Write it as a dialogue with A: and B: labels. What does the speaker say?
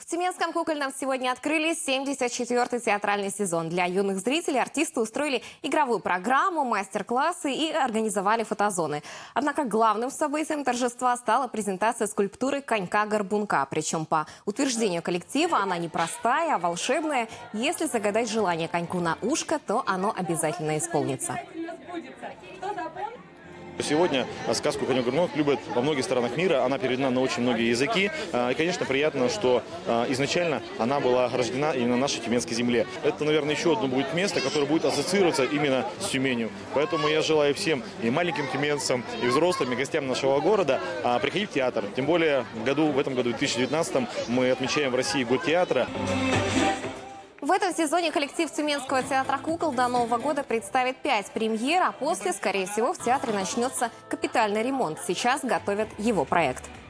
A: В Тюменском кукольном сегодня открыли 74-й театральный сезон. Для юных зрителей артисты устроили игровую программу, мастер-классы и организовали фотозоны. Однако главным событием торжества стала презентация скульптуры конька-горбунка. Причем, по утверждению коллектива, она не простая, а волшебная. Если загадать желание коньку на ушко, то оно обязательно исполнится.
B: Сегодня сказку «Конек-горбунок» любят во многих странах мира. Она переведена на очень многие языки. И, конечно, приятно, что изначально она была рождена именно на нашей тюменской земле. Это, наверное, еще одно будет место, которое будет ассоциироваться именно с Тюменью. Поэтому я желаю всем, и маленьким тюменцам, и взрослым, и гостям нашего города приходить в театр. Тем более в этом году, 2019, мы отмечаем в России год театра.
A: В этом сезоне коллектив Тюменского театра кукол до Нового года представит 5 премьер, а после, скорее всего, в театре начнется капитальный ремонт. Сейчас готовят его проект.